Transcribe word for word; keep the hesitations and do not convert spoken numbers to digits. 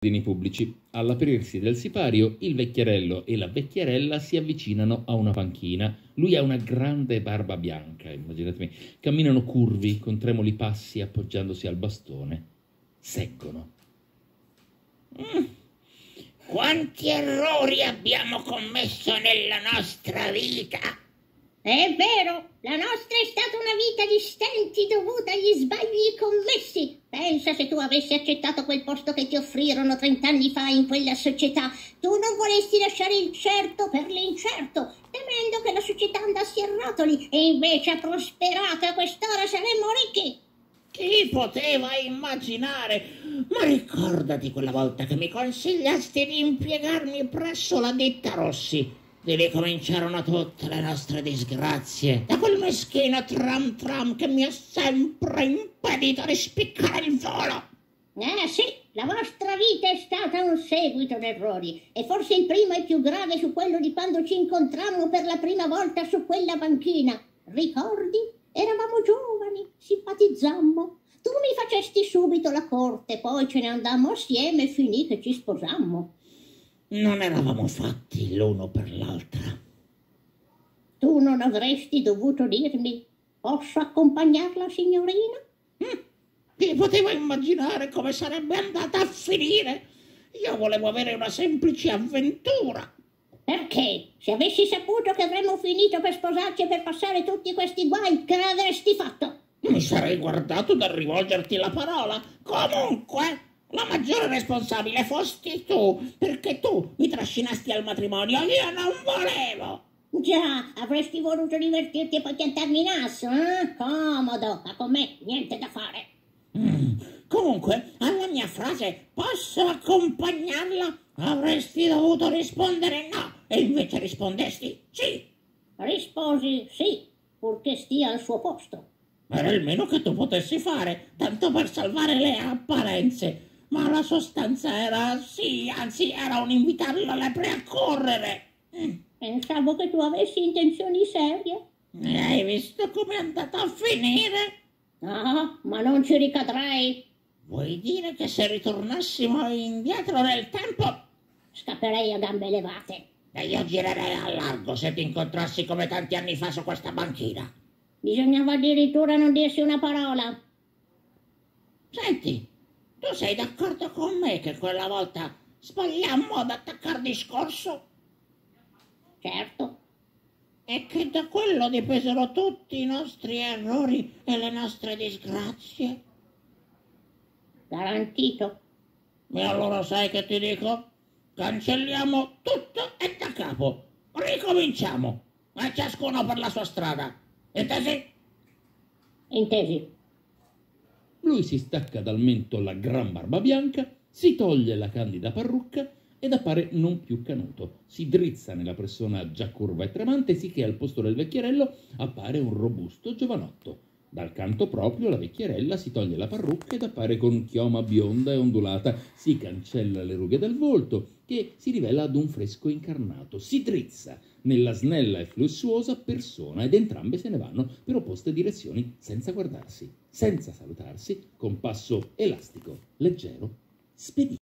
pubblici. All'aprirsi del sipario, il vecchierello e la vecchierella si avvicinano a una panchina. Lui ha una grande barba bianca, immaginatemi. Camminano curvi, con tremoli passi, appoggiandosi al bastone. Seggono. Mm. Quanti errori abbiamo commesso nella nostra vita! È vero, la nostra è stata una vita di stenti dovuta agli sbagli commessi. Pensa se tu avessi accettato quel posto che ti offrirono trent'anni fa in quella società. Tu non vorresti lasciare il certo per l'incerto, temendo che la società andasse a rotoli, e invece ha prosperato, a quest'ora saremmo ricchi. Chi poteva immaginare? Ma ricordati quella volta che mi consigliasti di impiegarmi presso la ditta Rossi. Di lì cominciarono tutte le nostre disgrazie, da quel meschino tram tram che mi ha sempre impedito di spiccare il volo. Eh sì, la vostra vita è stata un seguito d'errori, e forse il primo e più grave fu quello di quando ci incontrammo per la prima volta su quella panchina. Ricordi? Eravamo giovani, simpatizzammo. Tu mi facesti subito la corte, poi ce ne andammo assieme e finì che ci sposammo. Non eravamo fatti l'uno per l'altra. Tu non avresti dovuto dirmi: posso accompagnarla, signorina? Mm. Chi poteva immaginare come sarebbe andata a finire? Io volevo avere una semplice avventura. Perché? Se avessi saputo che avremmo finito per sposarci e per passare tutti questi guai, che avresti fatto? Mi sarei guardato dal rivolgerti la parola. Comunque, la maggiore responsabile fosti tu, perché tu mi trascinasti al matrimonio, io non volevo. Già, avresti voluto divertirti e poi piantarmi in asso, eh? Comodo, ma con me niente da fare. Mm. Comunque, alla mia frase «posso accompagnarla?» avresti dovuto rispondere no, e invece rispondesti sì. Risposi sì, purché stia al suo posto. Era il meno che tu potessi fare, tanto per salvare le apparenze. Ma la sostanza era sì, anzi era un invitarlo alle lepre a correre. Mm. Pensavo che tu avessi intenzioni serie. E hai visto com'è andata a finire? Ah, ma non ci ricadrei. Vuoi dire che se ritornassimo indietro nel tempo... Scapperei a gambe levate. E io girerei a largo se ti incontrassi come tanti anni fa su questa banchina. Bisognava addirittura non dirsi una parola. Senti, tu sei d'accordo con me che quella volta sbagliammo ad attaccare discorso? Certo. E che da quello dipresero tutti i nostri errori e le nostre disgrazie? Garantito. E allora sai che ti dico? Cancelliamo tutto e da capo. Ricominciamo. E ciascuno per la sua strada. Intesi? Intesi. Lui si stacca dal mento la gran barba bianca, si toglie la candida parrucca ed appare non più canuto. Si drizza nella persona già curva e tremante, sicché al posto del vecchierello appare un robusto giovanotto. Dal canto proprio la vecchierella si toglie la parrucca ed appare con chioma bionda e ondulata. Si cancella le rughe del volto, che si rivela ad un fresco incarnato. Si drizza nella snella e flessuosa persona ed entrambe se ne vanno per opposte direzioni senza guardarsi, senza salutarsi, con passo elastico, leggero, spedito.